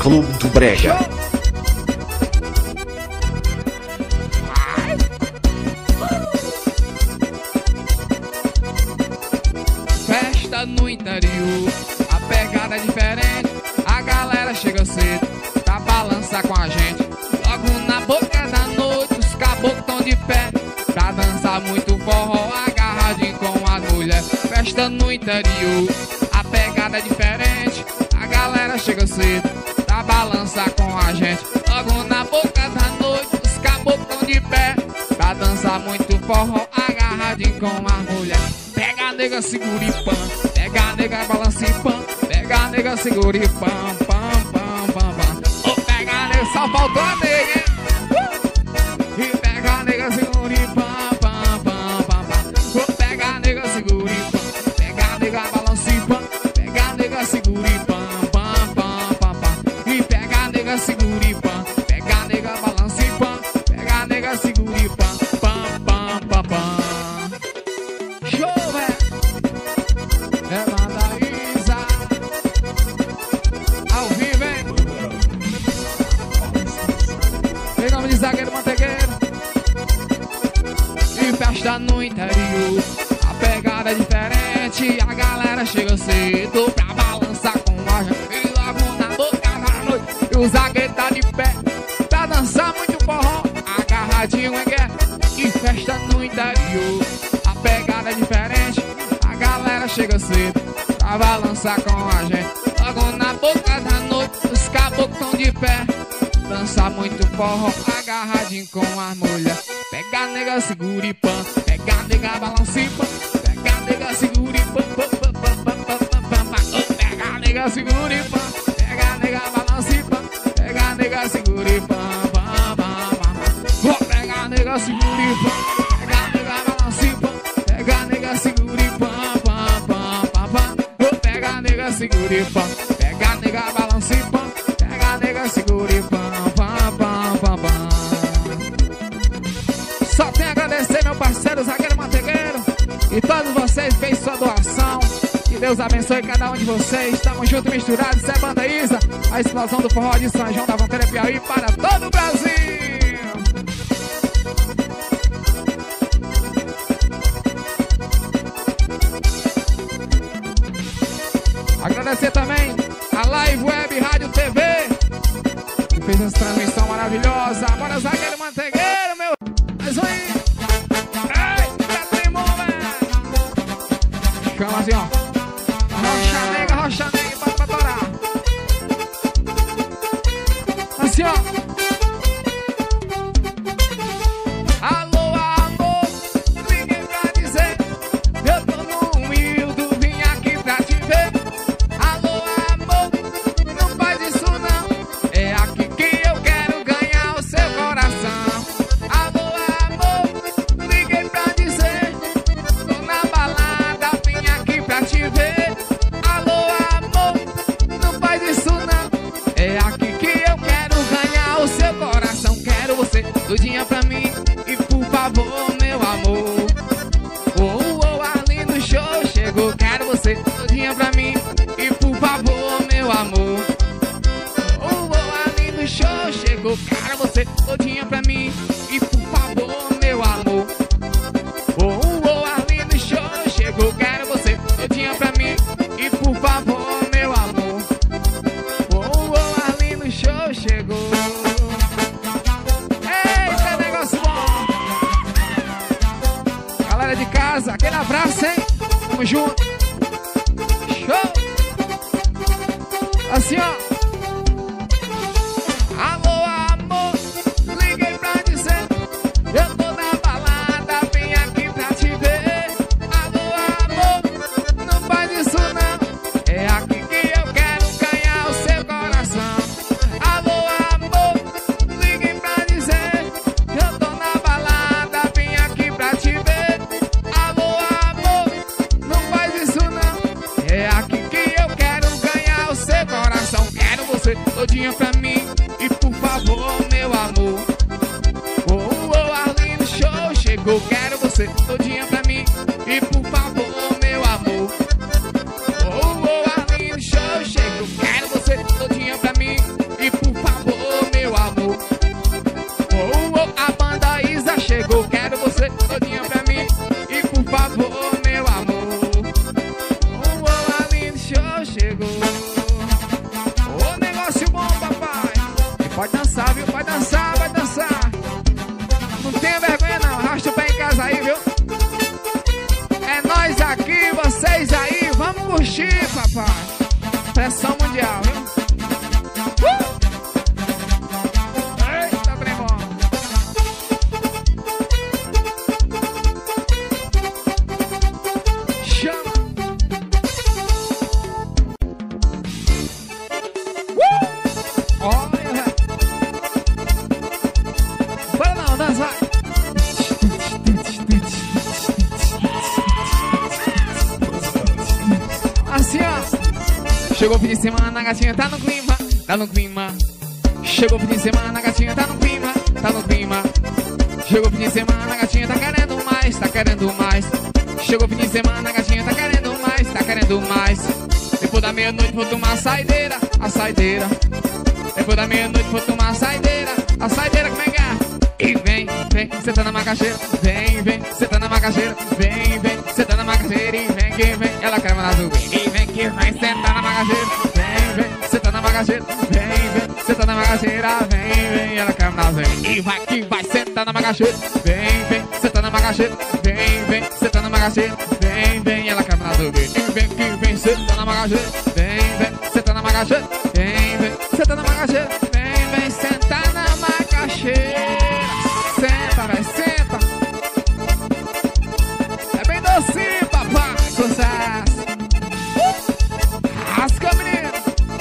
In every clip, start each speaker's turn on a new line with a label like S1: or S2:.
S1: Clube do Brega.
S2: Festa no interior, a pegada é diferente. A galera chega cedo pra balançar com a gente. Logo na boca da noite, os caboclos tão de pé pra dançar muito forró, agarradinho com as mulheres. Festa no interior, a pegada é diferente. A galera chega cedo pra balançar com a gente. Logo na boca da noite, os caboclos tão de pé pra dançar muito forró, agarradinho com as mulheres. Pega a nega, segura e pam. Pega a nega, balança e pam. Pega a nega, segura e pam, pam, pam, pam, pam. Oh, pega a nega, só faltou a nega, hein? E pega a nega, segura e pam, pam, pam, pam, pam. Oh, pega a nega, segura e pam. Pega a nega, balança e pam. Pega a nega, segura e pam, pam, pam, pam, pam. E pega a nega, segura e pam. Pega a nega, balança e pam. Pega a nega, segura e pam, pam, pam, pam, pam. Show, velho! É Madaísa ao vivo, hein? Em nome de Zagueiro Mantegueiro. E festa no interior, a pegada é diferente. A galera chega cedo pra balançar com a gente. E logo na boca da noite, e o zagueiro tá de pé pra dançar muito forró, agarradinho em guerra. E festa no interior, a pegada é diferente. A galera chega cedo pra balançar com a gente. Logo na boca da noite, os caboclos tão de pé dançar muito forró, agarradinho com as mulheres. Pega a nega, segura e pam. Pega a nega, balança e pam. Pega a nega, segura e pam, pam, pam, pam, pam, pam, pam, pam, pam. Pega a nega, segura e pam. Pega a nega, balança e pam. Pega a nega, segura e pam, pam, pam, pam. Pega a nega, segura e pam. Pega a nega, balança e pam. Pega a nega, segura e pam, pam, pam, pam, pam. Pega a nega, segura e pam. Pega a nega, balança e pam. Pega a nega, segura e pam, pam, pam, pam, pam. Só tenho a agradecer, meu parceiro Zagueiro Mantegueiro, e todos vocês que fez sua doação. Que Deus abençoe cada um de vocês. Estamos juntos, misturados. Isso é Madaísa, a explosão do forró de São João da Fronteira, Piauí, para todo o Brasil. Agradecer também a Live Web Rádio TV, que fez essa transmissão maravilhosa. Bora, Zagueiro Mantegueiro, meu. Mais um aí. Eita, primou, velho. Chama assim, ó. Rocha nega, para torar. Assim, ó. Alô, amor, liguei pra dizer, eu tô no humilde, vim aqui pra te ver. Alô, amor, não faz isso não, é aqui que eu quero ganhar o seu coração. Alô, amor, liguei pra dizer, tô na balada, vim aqui pra te ver. Alô, amor, não faz isso não, é aqui que eu quero ganhar o seu coração. Quero você doidinha pra mim, e por favor, meu amor. Oh, oh, ali no show chegou. Quero você doidinha pra mim, e por favor, meu amor. Oh, oh, ali no show chegou. Quero você doidinha pra mim, e por favor, meu amor. Oh, oh, ali no show chegou. Quero você doidinha pra mim, e por favor, meu amor. Oh, oh, ali no show chegou. Eita, negócio bom. Galera de casa, aquele abraço, hein? Tamo junto. Show. Assim, ó. Alô, amor, liguei pra dizer, eu tô na balada, vim aqui pra te ver. Alô, amor, não faz isso não, é aqui que eu quero ganhar o seu coração. Alô, amor, liguei pra dizer, eu tô na balada, vim aqui pra te ver. Alô, amor, não faz isso não, é aqui que eu quero ganhar o seu coração. Quero você todinha pra mim, e por favor, meu amor. Oh, oh, ali no show chegou. Quero você todinha pra mim, e por favor, meu amor. Oh, oh, ali no show chegou. Quero você todinha pra mim, e papai. Pressão mundial, viu? Eita, trem bom. Chama. Olha, velho. Bora não, dança, vai. Assim, ó. Chegou o fim de semana, a gatinha tá no clima, tá no clima. Chegou o fim de semana, a gatinha tá no clima, tá no clima. Chegou o fim de semana, a gatinha tá querendo mais, tá querendo mais. Chegou o fim de semana, a gatinha tá querendo mais, tá querendo mais. Depois da meia-noite vou tomar a saideira, a saideira. Depois da meia-noite vou tomar a saideira como é que é? E vem, senta na macaxeira. Vem, senta na macaxeira. Vem, senta na macaxeira. E vem, que vem, ela quer mandar azul. E vem, que vem, senta na macaxeira. Vem, senta na macaxeira. Vem, senta na macaxeira. Vem, ela quer mandar azul. E vai, que vai, senta na macaxeira. Vem, senta na macaxeira. Vem, senta na macaxeira. Vem, ela quer mandar azul. E vem, que vem, senta na macaxeira. Vem, senta na macaxeira. Vem, senta na macaxeira. Vem, senta na macaxeira. Senta, vai, senta. É bem docinho, papai. Sucesso. Rasca, menino.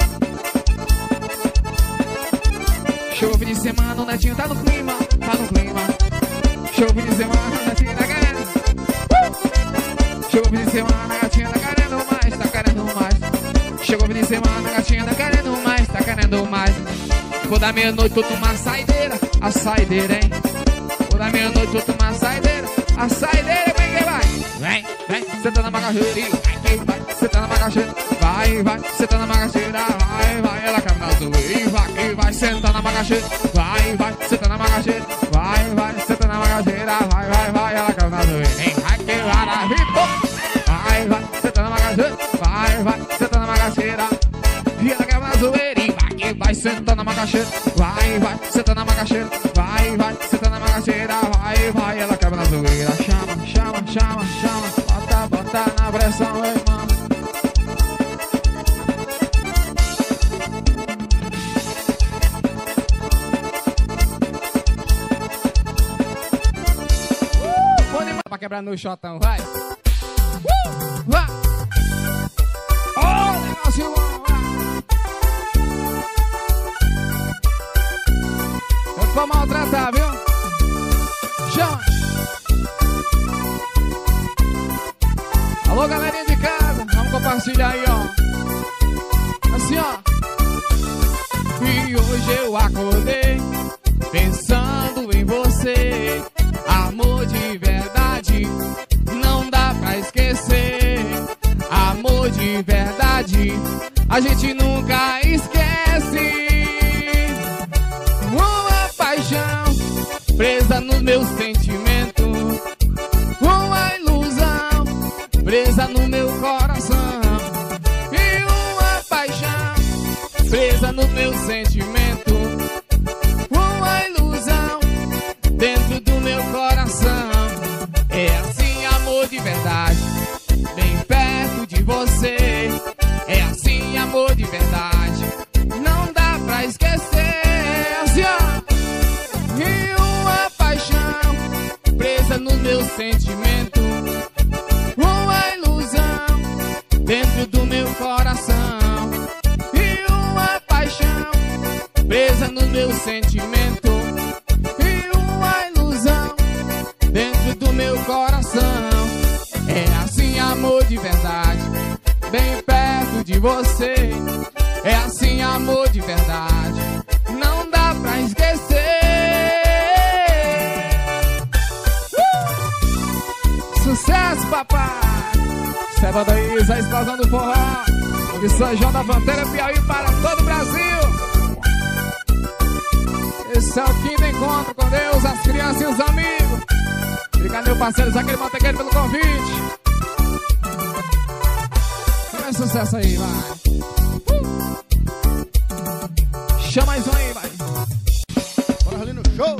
S2: Chegou o fim de semana, o netinho tá no clima, tá no clima. Chegou o fim de semana, o netinho tá querendo. Chegou o fim de semana, a gatinha tá querendo mais, tá querendo mais. Chegou o fim de semana, a gatinha tá querendo mais, tá querendo mais. Vou dar meia-noite, vou tomar a saideira, hein? Vou dar meia-noite, vou tomar a saideira, como é que vai? Vem, senta na macaxeira, vai, senta na macaxeira. Vai, senta na macaxeira, vai, ela quer me dar azul. E vai, senta na macaxeira. Vai, senta na macaxeira. Vai, senta na macaxeira. Vai, ela quer me dar azul. Vai, que maravilha. Vai, senta na macaxeira. Vai, senta na macaxeira. E ela quer me dar azul. E vai, senta na macaxeira. Vai, senta na macaxeira. Vai, senta na macaxeira. Vai, ela quer me dar azul. Chama. Bota na pressão, irmão. Pra quebrar no shotão, vai. Vai. Ó, negócio bom, vai. Eu vou maltratar, viu? Chama. Alô, galerinha de casa, vamos compartilhar aí, ó. Assim, ó. E hoje eu acordei pensando em você. Amor de verdade, não dá pra esquecer. Amor de verdade, a gente nunca esquece. Uma paixão presa no meu sentimento. Uma ilusão presa no meu coração. E uma paixão presa no meu sentimento. Uma ilusão dentro do meu coração. É assim, amor de verdade, bem perto de você. É assim, amor de verdade, não dá pra esquecer. Assim, ó. E uma paixão presa no meu sentimento. Uma ilusão dentro do meu coração. E uma paixão presa no meu sentimento. Dentro do meu coração. É assim, amor de verdade, bem perto de você. É assim, amor de verdade, não dá pra esquecer. Sucesso, papai. Sábado aí, a explosão do forró de São João da Fronteira, Piauí, para todo o Brasil. Esse é o quinto encontro com Deus, as crianças e os amigos. Obrigado, meu parceiro Zaqueiro Mantequeiro, pelo convite. É sucesso aí, vai. Chama mais um aí, vai.
S1: Bora ali no show.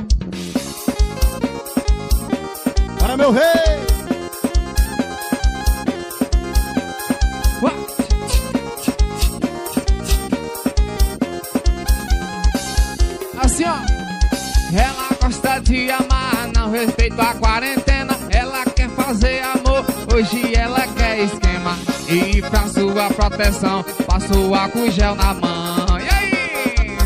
S1: Bora, meu rei.
S2: Assim, ó. Ela gosta de amar, não respeita a quarentena. Ela quer fazer amor, hoje ela quer esquema. E pra sua proteção, passa o álcool gel na mão. E aí?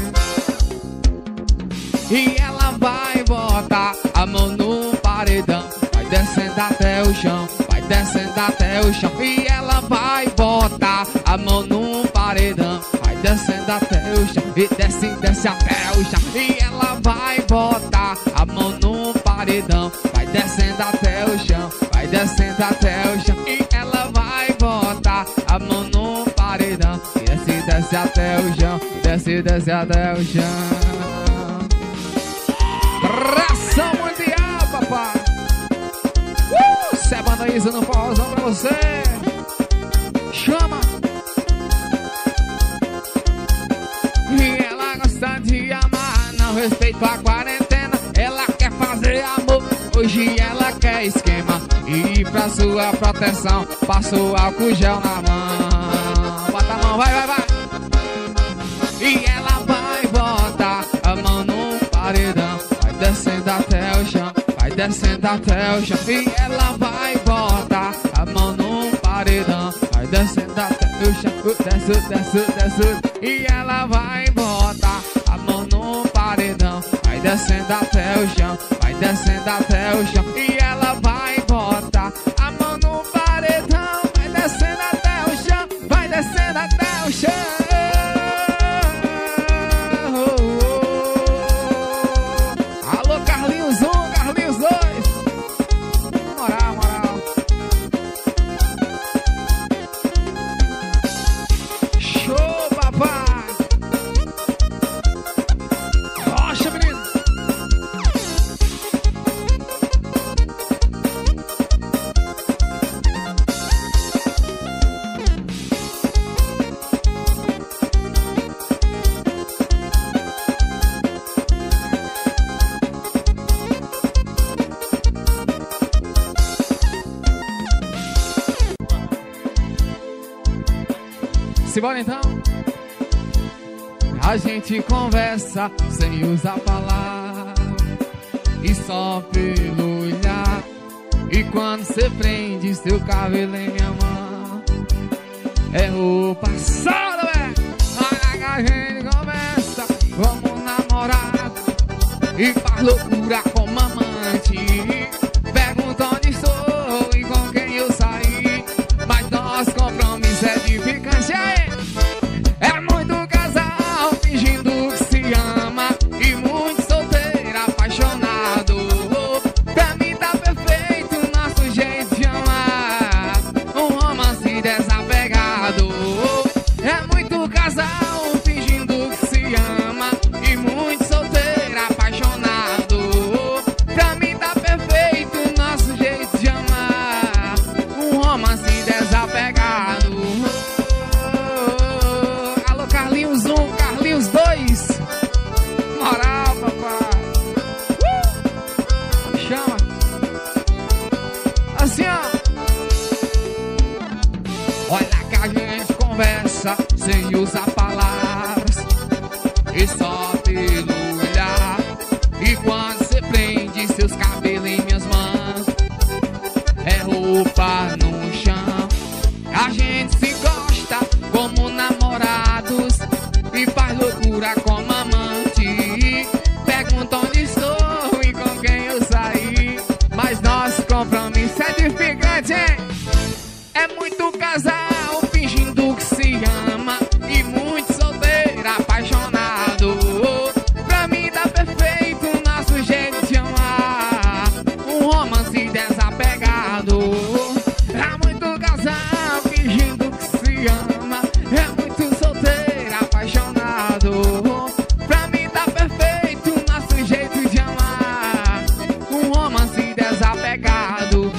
S2: E ela vai botar a mão no paredão, vai descendo até o chão, vai descendo até o chão. E ela vai botar a mão no paredão, vai descendo até o chão, e desce, desce até o chão. E ela vai botar a mão no paredão, vai descendo até o chão, vai descendo até o chão. E ela vai botar a mão no paredão, e desce, desce até o chão, desce, desce até o chão. Ração mundial, papai. Sebana Isa no forrozão pra você. Chama. E ela gosta de amar, não respeita a quarentena. Ela quer fazer amor, hoje ela quer esquema. E pra sua proteção, passa o álcool gel na mão. Bota a mão, vai, vai, vai. E ela vai botar a mão no paredão, vai descendo até o chão, vai descendo até o chão. E ela vai botar a mão no paredão, vai descendo até o chão, desce, desce, desce. E ela vai botar a mão no paredão, vai descendo até o chão, vai descendo até o chão. E ela vai botar a mão no paredão, vai descendo até o chão, vai descendo até o chão. Alô, Carlinhos 1, Carlinhos 2. Moral, moral. Show, papai. Rocha, menino. Simbora então. A gente conversa sem usar palavras e só pelo olhar. E quando cê prende seu cabelo em minha mão, é o passado, velho. Olha que a gente conversa como namorado e faz loucura como amante. Pergunta onde estou e com quem eu saí, mas nosso compromisso é de ficância. É muito casal fingindo que se ama e muito solteiro apaixonado. Pra mim tá perfeito o nosso jeito de amar, um romance desapegado. É muito casal fingindo que se ama e muito solteiro apaixonado. Pra mim tá perfeito o nosso jeito de amar, um romance desapegado. Alô, Carlinhos 1, Carlinhos 2. Moral, papai. Chama. Assim, ó. Olha que a gente conversa sem usar palavras e só pelo olhar. E quando você prende seus cabelos em minhas mãos, é roupa no chão. A gente se gosta como namorados e faz loucura como amante. Pergunta onde estou e com quem eu saí, mas nosso compromisso é de ficante, hein? É muito casal fingindo que se ama e muito solteiro apaixonado. Pra mim tá perfeito o nosso jeito de amar, um romance desapegado. É muito casal fingindo que se ama, é muito solteiro apaixonado. Pra mim tá perfeito o nosso jeito de amar, um romance desapegado.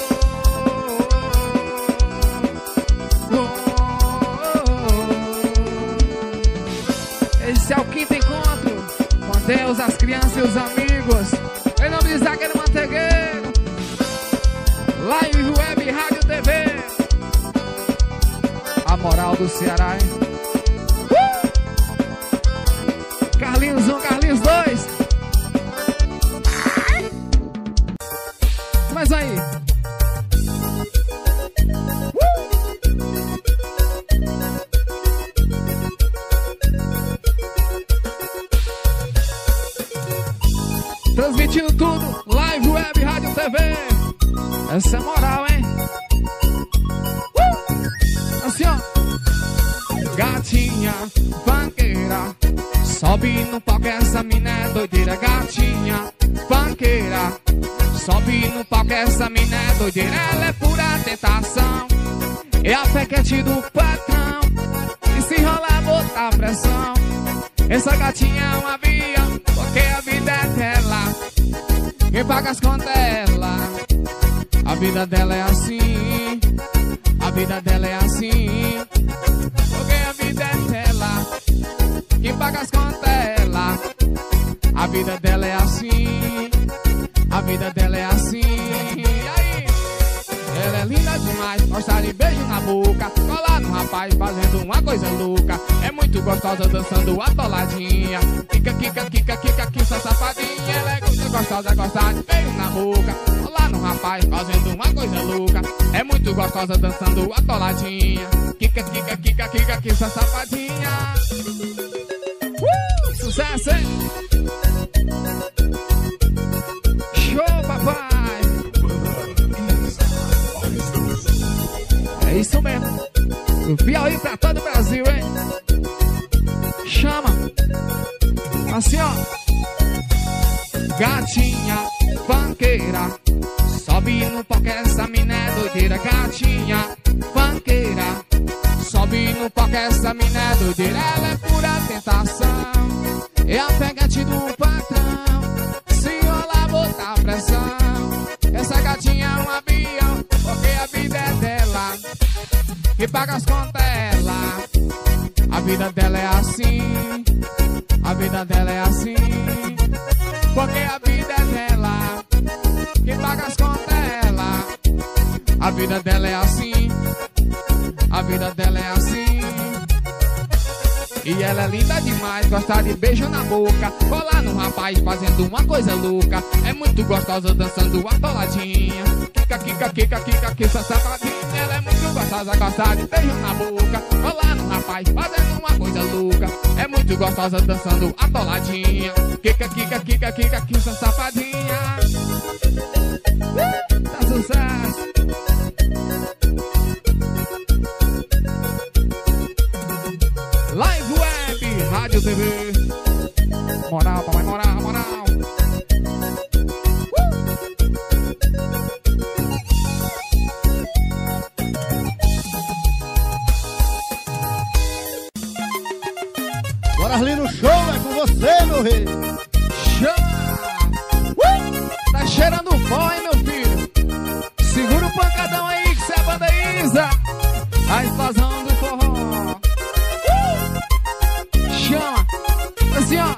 S2: Esse é o quinto encontro com Deus, as crianças e os amigos. Em nome de Zagueiro Mantegueiro, Live Web Rádio TV, a moral do Ceará, hein? Carlinhos 1, Carlinhos 2. transmitindo tudo, live, web, rádio, TV. Essa é moral, hein? Assim, ó. Gatinha, banqueira, sobe no palco, essa mina é doideira. Gatinha, banqueira, sobe no palco, essa mina é doideira. Ela é pura tentação, é a pequete do patrão. E se rolar, botar pressão. Essa gatinha é um avião, porque a vida é dela. Quem paga as contas é ela. A vida dela é assim, a vida dela é assim, porque a vida é dela. Quem paga as contas é ela. A vida dela é assim, a vida dela é assim. E aí? Ela é linda demais, gosta de beijo na boca, colar no rapaz fazendo uma coisa louca. É muito gostosa dançando atoladinha. Kika, kika, kika, kika, kissa safadinha. Ela é gostosa, gosta de beijo na boca, colar no rapaz fazendo uma coisa louca. É muito gostosa dançando atoladinha. Kika, kika, kika, kika, kissa safadinha. Sucesso, hein? Show, papai! É isso mesmo. Do Piauí pra todo o Brasil, hein? Chama. Assim, ó. Gatinha, banqueira, sobe no palco, essa mina é doideira. Gatinha, banqueira, sobe no palco, essa mina é doideira. Ela é pura tentação, é a pegante do patrão. Se rolar, botar pressão. Essa gatinha é um avião, porque a vida é dela. Quem paga as contas é ela. A vida dela é assim, a vida dela é assim, porque a vida é dela. Quem paga as contas é ela. A vida dela é assim, a vida dela é assim. E ela é linda demais, gosta de beijo na boca, colar no rapaz fazendo uma coisa louca. É muito gostosa dançando atoladinha. Kika, kika, kika, kika, kissa safadinha. Ela é muito gostosa, gosta de beijo na boca, colar no rapaz fazendo uma coisa louca. É muito gostosa dançando atoladinha. Kika, kika, kika, kika, kissa safadinha. Tá sucesso. Live web, rádio TV. Moral, papai, moral, moral.
S1: Bora ali no show, é com você, meu rei.
S2: Chama! Tá cheirando pó, hein, meu filho? Segura o pancadão aí, que cê é banda Isa. A explosão do forró. Chama! Assim, ó.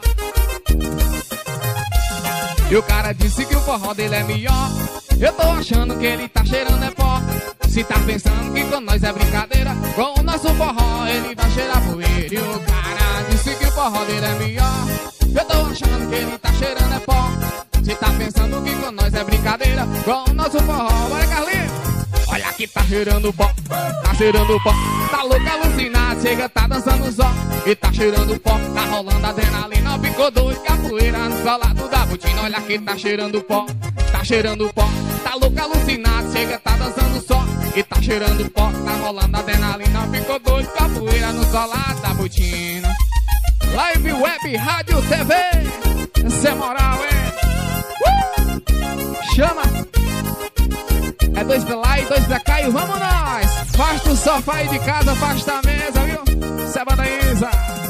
S2: E o cara disse que o forró dele é melhor. Eu tô achando que ele tá cheirando é pó. Se tá pensando que com nós é brincadeira, com o nosso forró ele vai cheirar poeira. E o cara disse que o forró dele é melhor. Eu tô achando que ele tá cheirando é pó. Se tá pensando que com nós é brincadeira, com o nosso forró. Bora, Carlinhos! Olha que tá cheirando pó, tá cheirando pó. Tá louco, alucinado, chega, tá dançando só. E tá cheirando pó, tá rolando adrenalina. Ficou doido, capoeira no solado da botina. Olha que tá cheirando pó, tá cheirando pó. Tá louco, alucinado, chega, tá dançando só. E tá cheirando pó, tá rolando adrenalina. Ficou doido, capoeira no solado da botina. Live, web, rádio, TV. Essa é moral, hein? Chama! É dois pra lá e dois pra cá e vamos nós! Afasta o sofá aí de casa, afasta a mesa, viu? Cê é banda Isa.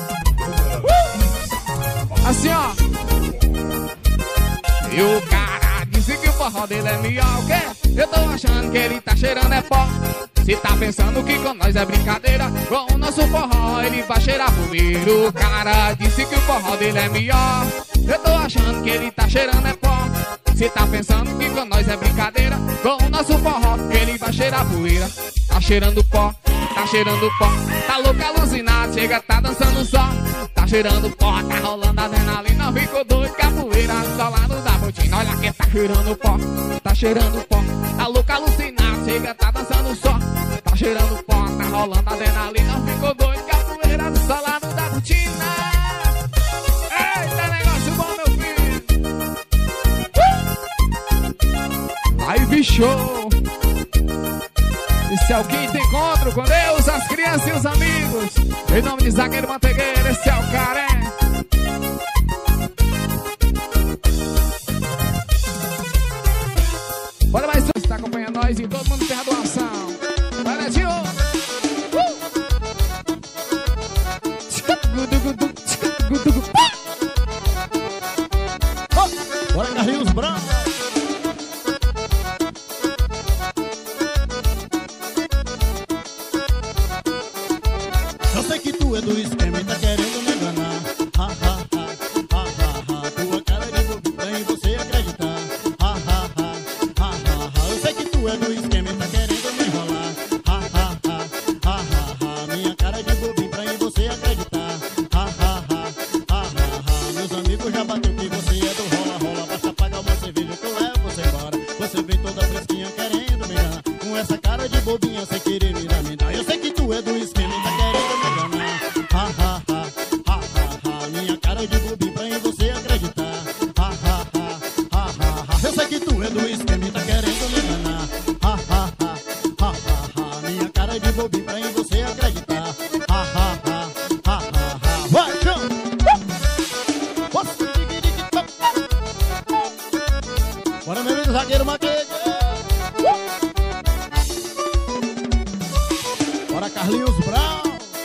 S2: Assim, ó. E o cara disse que o forró dele é melhor, o quê? Eu tô achando que ele tá cheirando é pó. Se tá pensando que com nós é brincadeira, com o nosso forró ele vai cheirar poeira. O cara disse que o forró dele é melhor. Eu tô achando que ele tá cheirando é pó. Se tá pensando que com nós é brincadeira, com o nosso forró ele vai cheirar poeira. Tá cheirando pó, tá cheirando pó. Tá louco, alucinado, chega, tá dançando só. Tá cheirando pó, tá rolando adrenalina. Ficou doido, capoeira, solado da botina. Olha que tá cheirando pó, tá cheirando pó. Tá louco, alucinado, chega, tá dançando só. Tá cheirando pó, tá rolando adrenalina. Ficou doido, capoeira, solado da botina. Eita, negócio bom, meu filho. com Deus, as crianças e os amigos. Em nome de Zagueiro Mantegueira, esse é o Caré. Bora mais um, está acompanhando nós e todo mundo tem a doação. Vai, Netinho!
S1: Bora, Carlinhos Brown. Eu sei que tu é do esquema e tá querendo me enganar. Ha, ha, ha, ha, ha, ha. Tua cara de bobinha e você acreditar. Ha, ha, ha, ha, ha, ha. Eu sei que tu é do esquema e tá querendo me enrolar. Ha, ha, ha, ha, ha, ha. Minha cara de bobinha pra em você acreditar. Ha, ha, ha, ha, ha, ha. Meus amigos já bateu que você é do rola, rola. Basta pagar uma cerveja que eu levo você embora. Você vem toda fresquinha querendo me enganar. Com essa cara de bobinha sem querer me dar. Eu sei que tu é do esquema e tá querendo me enganar. Ha, ha, ha, ha, ha, ha. Minha cara de bobinha pra em você acreditar. Ha, ha, ha, ha, ha, ha. Eu sei que tu é do esquema e tá querendo me enganar. Ha, ha, ha, ha, ha, ha. Minha cara de bobinha pra em você acreditar. Ha, ha, ha, ha, ha, ha. Vai, chão! Bora, meu amigo Zagueiro Mantegueira. Bora, Carlinhos Brown.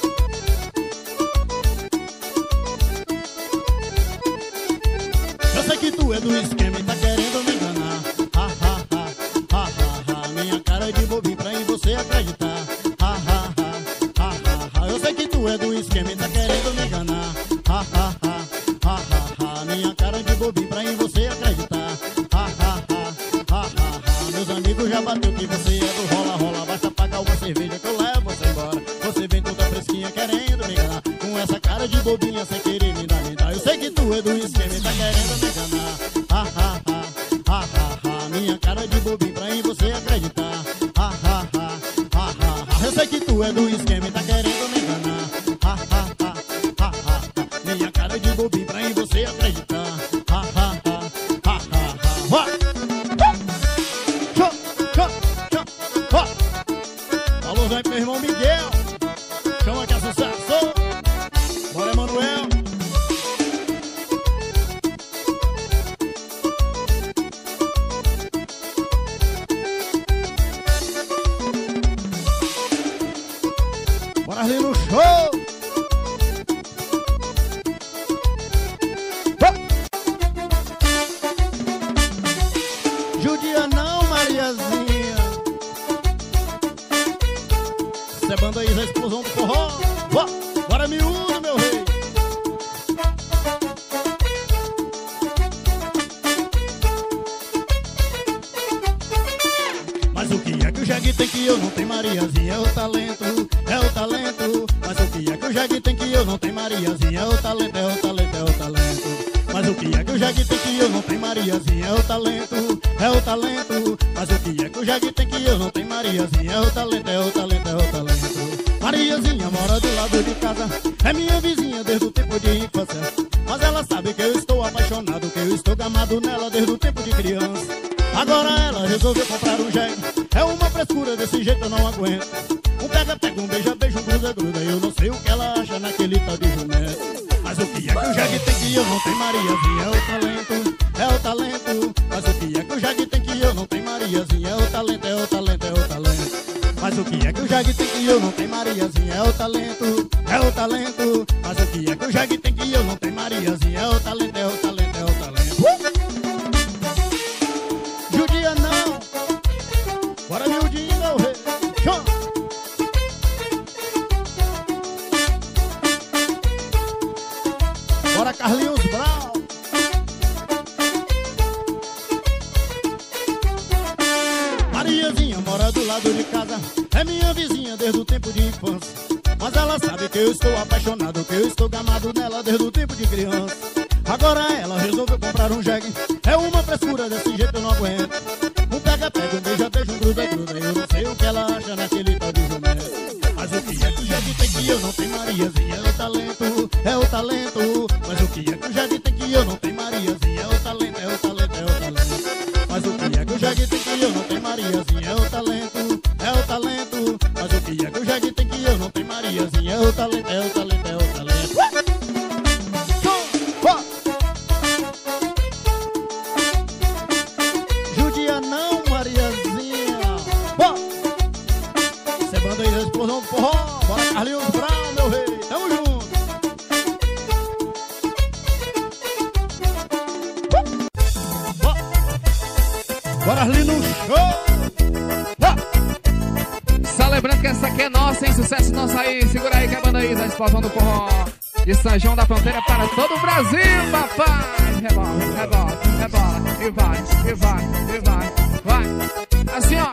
S1: Eu sei que tu é do esquema e tá querendo me enganar. Ha, ha, ha, ha, ha, ha. Minha cara de bobinho pra em você acreditar. Ha, ha, ha, ha, ha, ha. Eu sei que tu é do esquema e tá querendo me enganar. Ha, ha, ha, ha, ha, ha. Minha cara de bobinho pra em você acreditar. Ha, ha, ha, ha, ha, ha. Meus amigos já bateu que você é do rola, rola. Basta pagar uma cerveja que eu levo você embora. Você vem toda fresquinha querendo me enganar. Com essa cara de bobinha sem querer me dar, me dar. Eu sei que tu é do esquema e tá querendo me enganar. Ha, ha, ha, ha, ha, ha. Minha cara de bobinha pra em você acreditar. Ha, ha, ha, ha, ha, ha. Eu sei que tu é do esquema e tá querendo me enganar. Ha, ha, ha, ha, ha, ha. Minha cara de bobinha pra em você acreditar. Ha, ha, ha, ha, ha, ha. Vai! Tchau, tchau, tchau, tchau. Alô, vai pro meu irmão Miguel. Chama que é sucesso. Bora, Emanuel. Bora ali no show. Judia não, Mariazinha. Essa é banda aí, a explosão do forró. Bora, miúdo, meu rei. Mas o que é que o jegue tem que eu não tenho, Mariazinha? É o talento, é o talento. Mas o que é que o jegue tem que eu não tenho, Mariazinha? É o talento, é o talento, é o talento. Mas o que é que o jegue tem que eu não tenho, Mariazinha? É o talento, é o talento. Mas o que é que o jegue tem que eu não tenho, Mariazinha? É o talento, é o talento, é o talento. Mariazinha mora do lado de casa, é minha vizinha desde o tempo de infância. Mas ela sabe que eu estou apaixonado, que eu estou gamado nela desde o tempo de criança. Agora ela resolveu comprar um jegue, é uma frescura, desse jeito eu não aguento. Um pega-pega, um beija-beija, um gruda-gruda, eu não sei o que ela acha naquele tal de jumento. Mas o que é que o jegue tem que eu não tenho, Mariazinha? É o talento, é o talento. Mas o que é que o jegue tem que eu não tenho, Mariazinha? É o talento, é o talento, é o talento. Mas o que é que o jegue tem que eu não tenho, Mariazinha? É o talento, é o talento. Mas o que é que o jegue tem que eu não tenho, Mariazinha? É o talento, é o talento, é o talento. Judia não. Bora, miudinho, meu rei. Show. Bora, Carlinhos Brown. Mariazinha mora do lado de casa, é minha vizinha desde o tempo de infância. Mas ela sabe que eu estou apaixonado, que eu estou gamado nela desde o tempo de criança. Agora ela resolveu comprar um jegue, é uma frescura, desse jeito eu não aguento. Um pega-pega, um beija-beija, um gruda-gruda, eu não sei o que ela acha naquele tal de jumento. Mas o que é que o jegue tem que eu não tenho, Mariazinha? É o talento, é o talento. Mas o que é que o jegue tem que eu não tenho, Mariazinha? É o talento, é o talento, é o talento. Mas o que é que o jegue tem que eu não tenho, Mariazinha? É o talento, é o talento. Mas o que é que o jegue Bora ali no show.
S2: Só lembrando que essa aqui é nossa, hein? Sucesso nosso aí. Segura aí que a banda aí tá explosão do forró. De São João da Fronteira para todo o Brasil, papai. Rebola, rebola, rebola. E vai, e vai, e vai, vai. Assim, ó.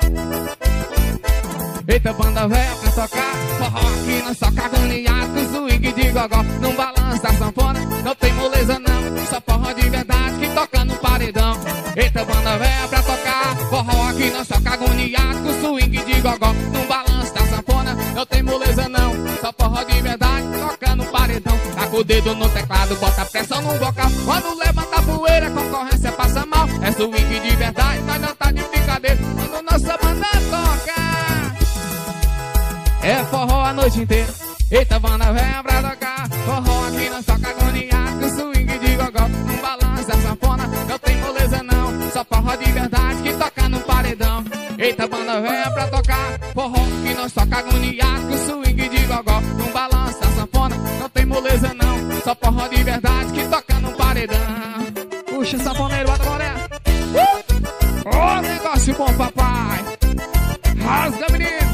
S2: Eita, banda velha pra tocar forró aqui não só agoniado com swing de gogó. Não balança a sanfona, não tem moleza não. Só forró de verdade que toca no paredão. Eita, banda velha pra tocar forró aqui não só agoniado com swing de gogó. Não balança a sanfona, não tem moleza não. Só forró de verdade que toca no paredão. Tá com o dedo no teclado, bota pressão no vocal. Quando levanta a poeira, a concorrência passa mal. É swing de verdade, nós não tá de brincadeira. Quando nossa banda toca é forró a noite inteira. Eita, banda velha pra tocar forró aqui não toca agoniado com swing de gogó. Não balança a sanfona, não tem moleza não. Só forró de verdade que toca no paredão. Eita, banda velha pra tocar forró que não toca agoniado com swing de gogó. Não balança a sanfona, não tem moleza não. Só forró de verdade que toca no paredão. Puxa, sanfoneiro, bota a mulher. Ó, negócio bom, papai. Rasga, menino.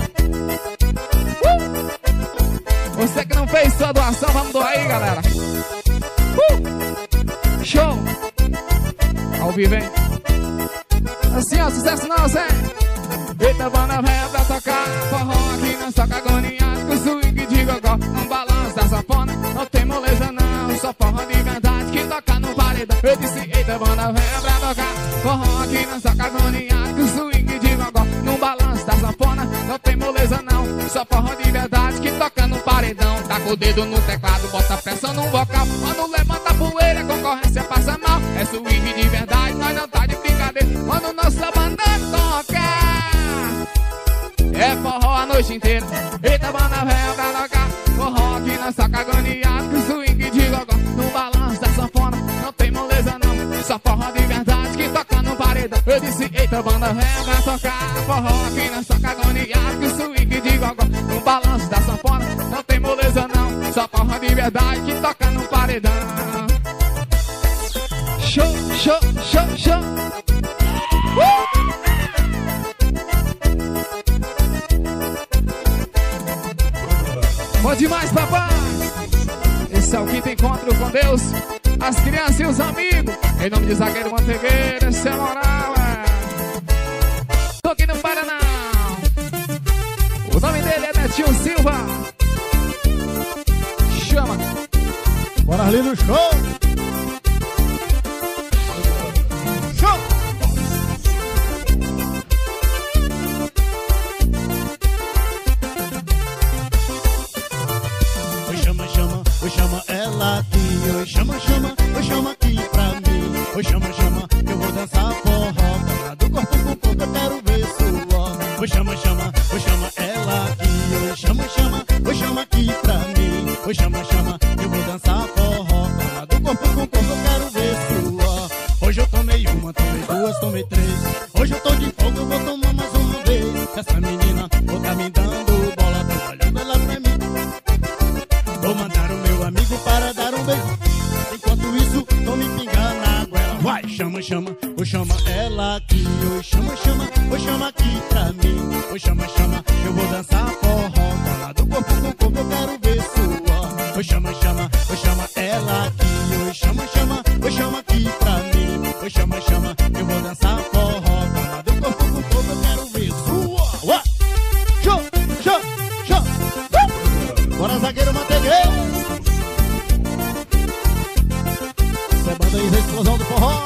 S2: Você que não fez sua doação, vamos doar aí, galera. Show! Ao vivo, hein? Assim, ó, sucesso não, Zé. Eita, banda velha pra tocar forró aqui não toca agoniado com swing de gogó. Não balança a sanfona, não tem moleza não. Só forró de verdade que toca no paredão. Eu disse, eita, banda velha pra tocar forró aqui não toca agoniado com swing de gogó. Não balança a sanfona, não tem moleza não. Só forró de verdade que toca no paredão. Tá com o dedo no teclado, bota pressão no vocal. Quando levanta a poeira, a concorrência passa mal. É swing de verdade, nós não tá de brincadeira. Quando nossa banda toca é forró a noite inteira. Eita, banda velha pra tocar forró que nós toca agoniado com swing de gogó. Não balança a sanfona, não tem moleza não. Só forró de verdade que toca no paredão. Eu disse, eita, banda velha pra tocar forró que nós toca agoniado com swing de gogó. Não balança da sanfona, não tem moleza não. Só forró de verdade que toca no paredão. Show, show, show, show. Bom demais, papai. Esse é o quinto encontro com Deus, as crianças e os amigos. Em nome de Zagueiro Mantegueira, essa é a moral, Tô aqui no Paraná. O nome dele é Netinho Silva. Chama.
S1: Bora ali no show. Show. Chama ela aqui, oi, chama aqui pra mim. Oi, chama, que eu vou dançar forró. Pra do corpo com corpo eu quero ver suor. Oi, chama ela aqui, oi, chama aqui pra mim. Oi, chama, que eu vou dançar forró. Pra do corpo com corpo eu quero ver suor. Hoje eu tomei uma, tomei duas, tomei três. Hoje eu tô de fogo, eu vou tomar mais uma vez. Essa menina, vou tá me dando bola, tô olhando ela pra mim. Vou mandar o meu amigo para dar um beijo. Enquanto isso, vou me pingar na goela. Vai, chama, ela aqui. Oi, chama aqui pra mim. Oi, chama, eu vou dançar forró. Fala do corpo com corpo, eu quero ver suor. Oi, chama ela aqui. Oi, chama aqui pra mim. Oi, chama, eu vou dançar forró. Fala do corpo com corpo, eu quero ver suor. Ué! Show! Bora, Zagueiro Mantegueira. Essa é banda aí da explosão do forró.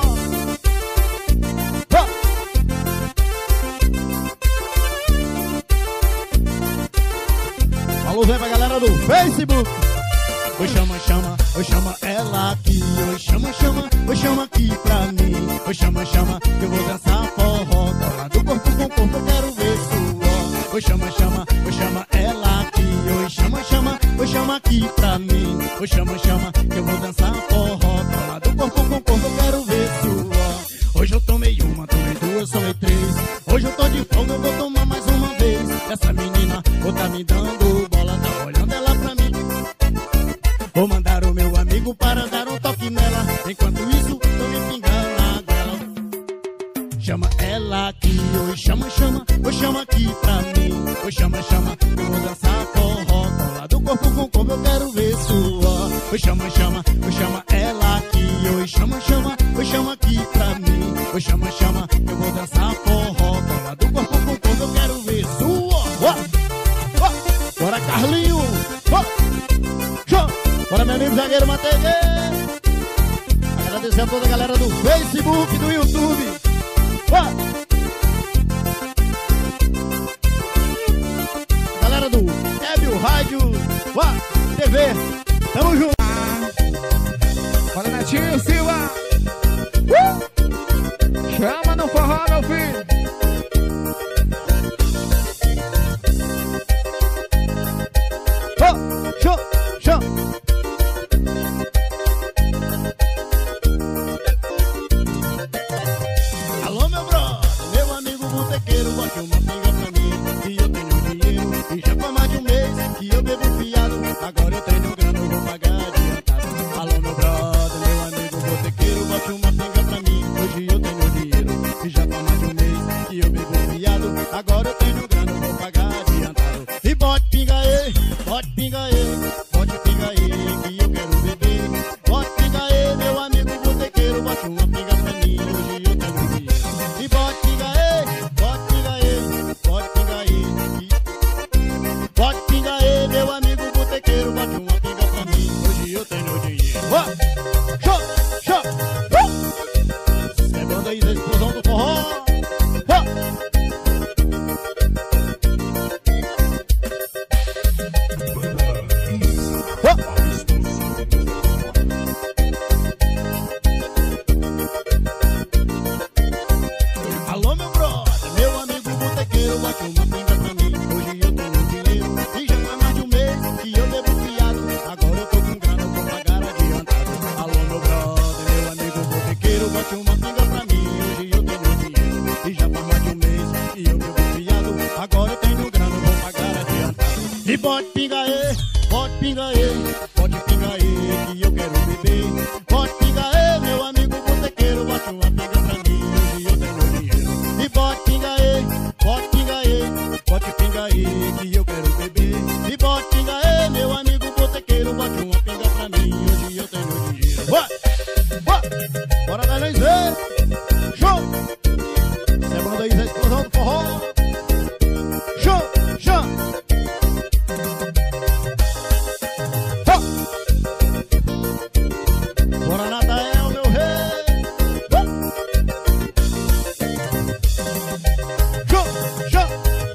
S1: Alô, vem pra galera do Facebook. Oi, chama ela aqui. Oi, chama aqui pra mim. Oi, chama, eu vou dançar forró. Tá do corpo com corpo, eu quero ver suor. Oi, chama ela aqui. Oi, chama aqui pra mim. Oi, chama, eu vou dançar forró. Tá do corpo com corpo, eu quero ver suor. Hoje eu tomei uma, tomei duas, tomei três. Hoje eu tô de folga, eu vou tomar mais uma vez. Essa menina, vou tá me dando bola, tá olhando ela pra mim. Vou mandar o meu amigo para dar um toque nela. Enquanto isso, tô me pingando na goela. Chama ela ela aqui. Oi, chama, chama, oi, chama aqui pra mim. Oi, chama, chama, eu vou dançar forró. Cola do corpo com corpo, eu quero ver suor. Oi, chama, chama, oi, chama ela aqui. Oi, chama, chama, oi, chama aqui pra mim. Oi, chama, chama, eu vou dançar forró. Cola do corpo com corpo, eu quero ver suor. Bora, Carlinho! Bora, meu amigo zagueiro Mateguê! Agradecer a toda a galera do Facebook, do YouTube. Galera do Web, Rádio, TV. Tamo junto.
S2: Bora, Netinho Silva. Chama no forró, meu filho.
S1: Alô, meu brother, meu amigo botequeiro, bote uma pinga pra mim, que eu tenho dinheiro. E já faz mais de um mês que eu bebo fiado. Agora eu tenho grana, eu vou pagar adiantado. Alô, meu brother, meu amigo botequeiro, bote uma pinga pra mim. Hoje eu tenho dinheiro. E já faz mais de um mês que eu bebo fiado. Agora eu tenho grana, eu vou pagar adiantado. E bote pinga aí, bote pinga aí, bote pinga aí, que eu quero beber. Bote pinga aí, meu amigo botequeiro, bote uma pinga pra mim. Hoje eu tenho dinheiro. E bote pinga aí, bote pinga aí, bote pinga aí. Bote pinga aí, meu amigo botequeiro, bote uma pinga pra mim. Hoje eu tenho dinheiro. Show, show, celebrando aí a explosão do forró. Alô, meu brother, meu amigo botequeiro, bote uma pinga pra mim. Hoje eu tenho dinheiro. E já faz mais de um mês que eu bebo fiado. Agora eu tô com grana, eu vou pagar adiantado. Alô, meu brother, meu amigo botequeiro, bote uma pinga pra mim. Hoje eu tenho dinheiro. E já faz mais de um mês que eu bebo fiado. Agora eu tenho grana, eu vou pagar adiantado. E bote pinga aí, bote pinga aí, bote pinga aí, que eu quero beber. Bote pinga aí, meu amigo botequeiro, bote uma pinga pra mim. Hoje eu tenho dinheiro. E bote pinga aí, bote pinga aí, bote pinga aí, que eu quero beber. E bote pinga aí, meu amigo botequeiro, bote uma pinga pra mim. Hoje eu tenho dinheiro. Bora, galera, show! Celebrando aí a explosão do forró. Show, show! Bora, Natael, meu rei! Show, show!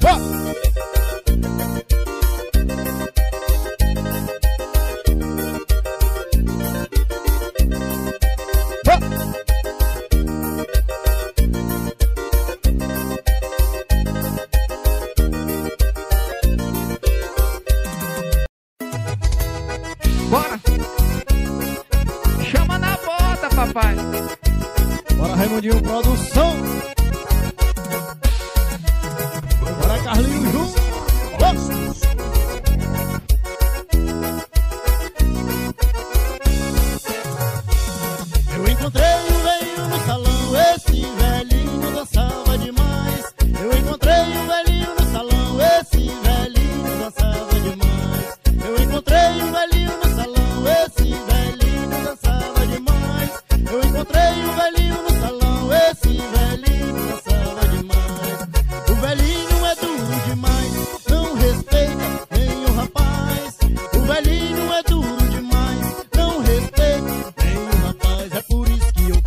S2: Bora. Chama na bota, papai.
S1: Bora, Raimundinho Produção. Bora, Carlinho junto. Eu encontrei um velhinho no salão, esse velhinho dançava demais. Eu encontrei um velhinho no salão, esse velhinho dançava demais. Eu encontrei um velhinho no salão, esse velhinho dançava demais. Eu encontrei um velhinho no salão, esse velhinho dançava demais. O velhinho é duro demais, não respeita nem o rapaz. O velhinho é duro demais, não respeita nem o rapaz. É por isso que eu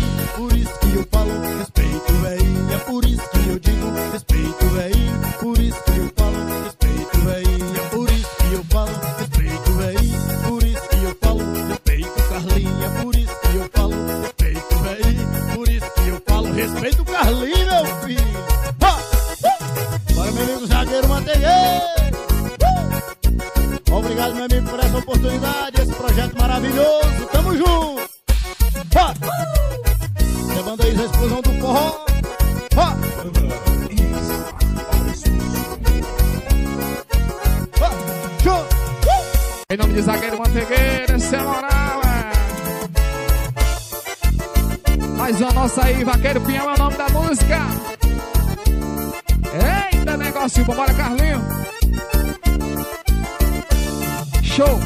S1: por isso que eu falo, respeito o véi. É por isso que eu digo, respeito o véi. Por isso que eu falo, respeito o véi. É por isso que eu falo, respeito o véi. Por isso que eu falo, respeito o Carlinho. É por isso que eu falo, respeito o véi. Por isso que eu falo, respeito o Carlinho, meu filho. Bora, meu amigo zagueiro Mantegueiro. Obrigado, meu amigo, por essa oportunidade, esse projeto maravilhoso. Tamo junto. Levando aí a explosão do forró.
S2: Em nome de zagueiro Mantegueiro, esse é moral, Mais uma nossa aí, Vaqueiro Pinhão é o nome da música. Eita, negócio, vambora, Carlinho. Show.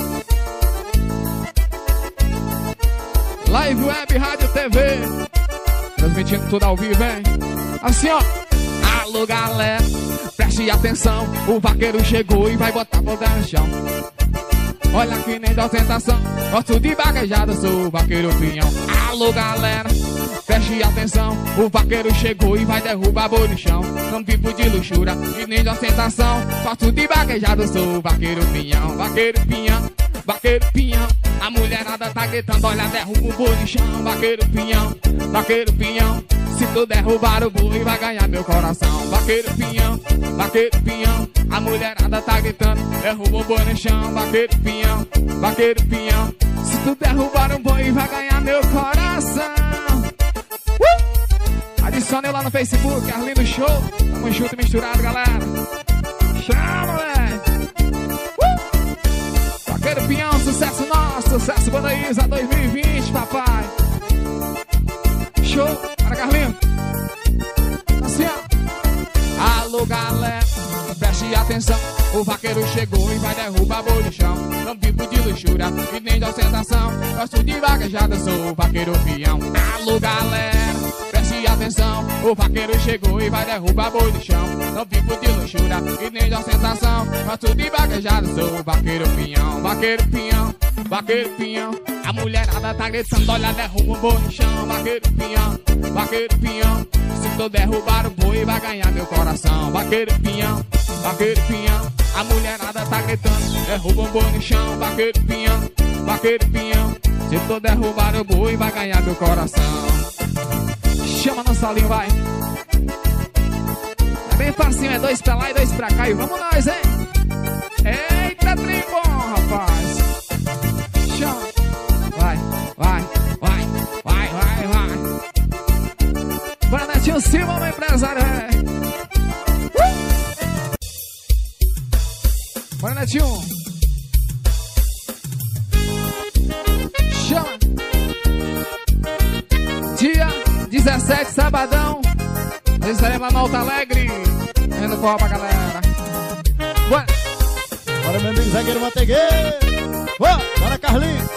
S2: Live Web Rádio TV, transmitindo tudo ao vivo, hein? Assim, ó. Alô, galera, preste atenção. O vaqueiro chegou e vai botar poder no chão. Olha que nem de ostentação, gosto de vaquejada, sou o Vaqueiro Pinhão. Alô, galera, preste atenção. O vaqueiro chegou e vai derrubar boi no chão. Não vivo de luxúria e nem de ostentação, gosto de vaquejada, sou o Vaqueiro Pinhão. Vaqueiro Pinhão, Vaqueiro Pinhão. A mulherada tá gritando, olha, derruba o boi no chão. Vaqueiro Pinhão, Vaqueiro Pinhão. Se tu derrubar o boi, vai ganhar meu coração. Vaqueiro Pinhão, Vaqueiro Pinhão. A mulherada tá gritando, derruba o boi no chão. Vaqueiro Pinhão, Vaqueiro Pinhão. Se tu derrubar o boi, vai ganhar meu coração. Adicione eu lá no Facebook, Arlindo Show. Tamo junto e misturado, galera. Chama, moleque. Vaqueiro Pinhão, sucesso nosso, sucesso Banda Isa 2020, papai. Show, para Carlinho. Assim, ó. Alô, galera, preste atenção. O vaqueiro chegou e vai derrubar boi no chão. Não vivo de luxúria e nem de ostentação, gosto de vaquejada, sou o Vaqueiro Pinhão. Alô, galera, preste atenção. O vaqueiro chegou e vai derrubar boi no chão. Não vivo de luxúria e nem de ostentação, gosto de vaquejada, sou o Vaqueiro Pinhão. Vaqueiro Pinhão, Vaqueiro Pinhão. A mulherada tá gritando, olha, derruba o boi no chão. Vaqueiro Pinhão, Vaqueiro Pinhão. Se tu derrubar o boi, vai ganhar meu coração. Vaqueiro Pinhão, Vaqueiro Pinhão. A mulherada tá gritando, derruba o boi no chão. Vaqueiro Pinhão, Vaqueiro Pinhão. Se tu derrubar o boi, vai ganhar meu coração. Chama no salinho, vai. É bem facinho, é 2 pra lá e 2 pra cá. E vamos nós, hein? Eita, trem bom, rapaz. Chama. Vai, vai, vai, vai, vai, vai. Bora, Netinho Silva, meu empresário, Bora, Netinho. Chama. Dia 17, sabadão. Nós estaremos lá no Alto Alegre. Indo forró pra galera. Bora.
S1: Bora, meu amigo zagueiro Mantegueiro. Bora, Carlinhos.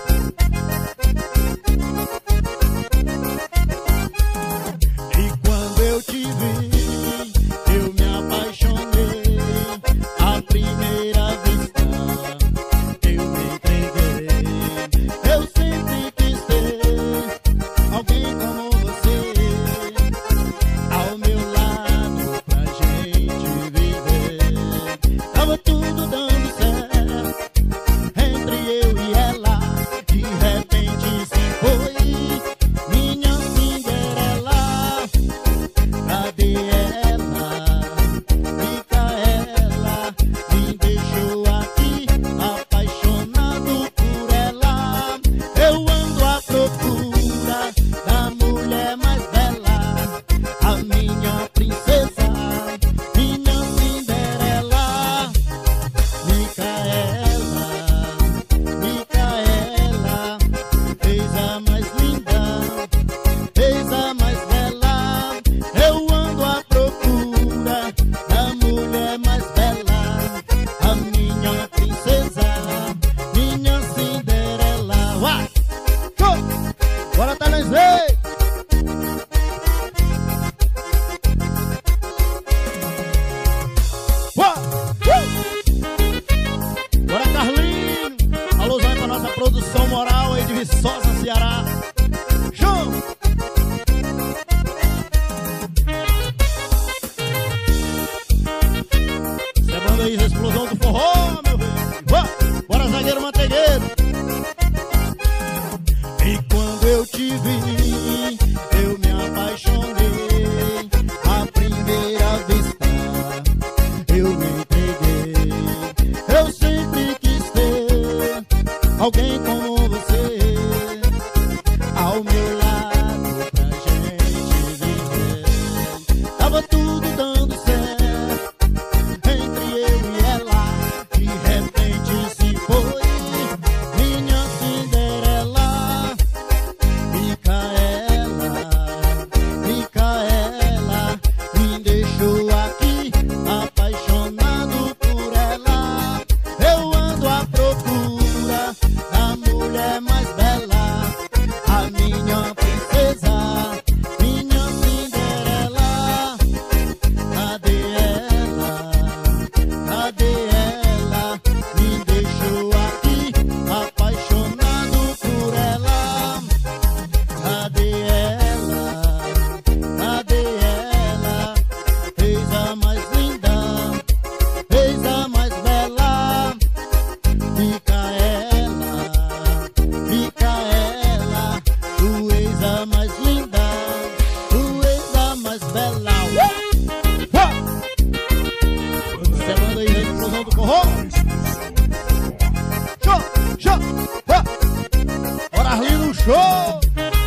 S1: E quando eu te vi, eu me apaixonei. A primeira vista, eu me entreguei. Eu sempre quis ter alguém como você ao meu lado pra gente viver. Tava tudo dando certo entre eu e ela. De repente se foi minha Cinderela. Cadê ela? Micaela me deixou aqui apaixonado por ela. Eu ando à procura da mulher mais bela, a minha princesa, minha Cinderela. Micaela, Micaela, fez a mais linda, fez a mais bela. Eu ando à procura da mulher mais bela, a minha princesa, minha Cinderela. Uai! Show! Bora, Talensley! Bora, Carlinho! Alôzão aí pra nossa produção moral aí de Viçosa, Ceará. Show! a mais linda, tu és a mais bela. Você manda aí a explosão do forró. Show, show, bora Arlindo, show.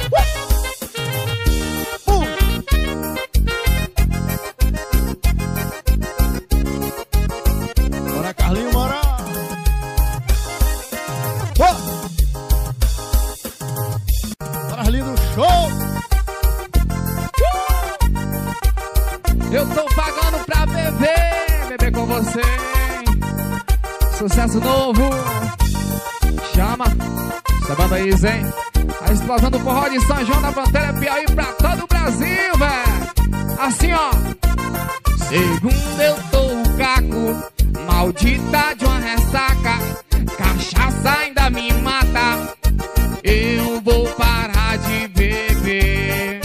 S1: Bora Carlinho, bora. Bora Arlindo, show.
S2: Eu tô pagando pra beber com você. Sucesso novo. Chama essa banda aí, Zen. A explosão do forró de São João da Pantera Piauí pra todo o Brasil, velho. Assim, ó. Segundo eu tô o caco, maldita de uma ressaca, cachaça ainda me mata, eu vou parar de beber.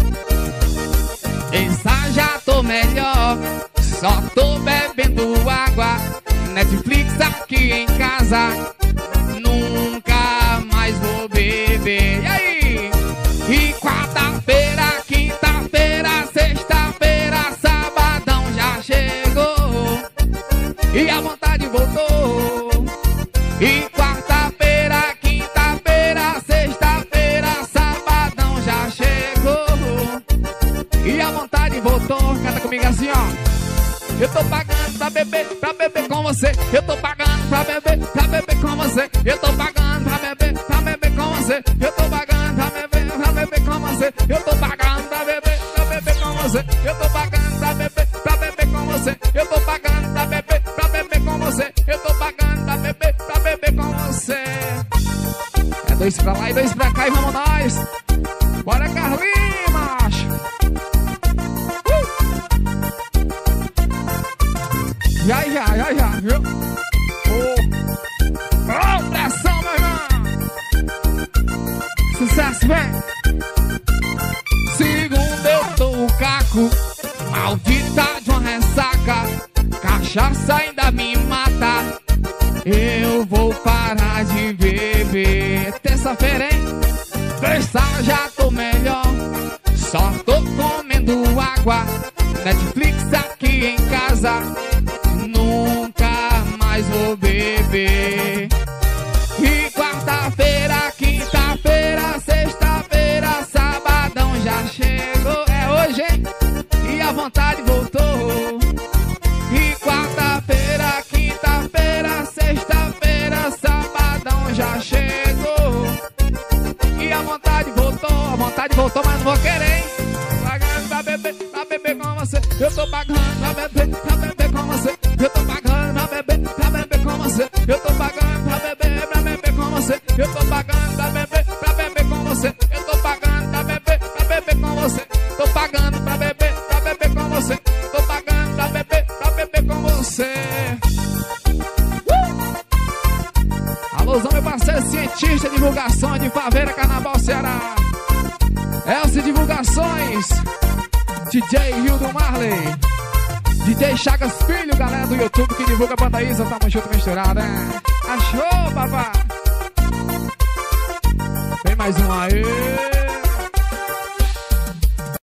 S2: Essa já tô melhor, só tô bebendo água, Netflix aqui em casa, nunca mais vou beber. E aí? E quarta-feira, quinta-feira, sexta-feira, sabadão já chegou e a vontade voltou. E quarta-feira, quinta-feira, sexta-feira, sabadão já chegou e a vontade voltou. Canta comigo assim, ó. Eu tô pagando pra beber com você. Eu tô pagando pra beber com você. Eu tô pagando pra beber com você. Eu tô pagando pra beber com você. Eu tô pagando pra beber com você. Eu tô pagando pra beber com você. Eu tô pagando pra beber com você. Eu tô pagando pra beber com você. É dois pra lá e dois pra cá e vamos nós. Bora Carlinhos, macho. Já, viu? Oh, pressão, meu irmão. Sucesso, vem. Segundo eu tô o caco, maldita de uma ressaca, cachaça ainda me mata, eu vou parar de beber. Terça-feira, hein? Terça já tô melhor, só tô comendo água, Netflix aqui em casa, nunca mais vou beber. E quarta-feira, quinta-feira, sexta-feira, sabadão já chegou. É hoje, hein? E a vontade voltou. E quarta-feira, quinta-feira, sexta-feira, sabadão já chegou e a vontade voltou. A vontade voltou, mas não vou querer, hein? Pagando pra beber com você. Eu tô pagando pra beber com você. Eu tô pagando pra beber com você. Eu tô pagando pra beber com você. Eu tô pagando pra beber com você. Eu tô pagando pra beber com você. Tô pagando pra beber com você. Tô pagando pra beber com você. Alôzão, meu parceiro cientista, divulgação de Favela, Carnaval, Ceará. Elcio Divulgações, DJ Hildo Marley, DJ Chagas Filho, galera do YouTube que divulga a banda Isa, tamo junto misturado, né? Achou, papai? Tem mais um aí.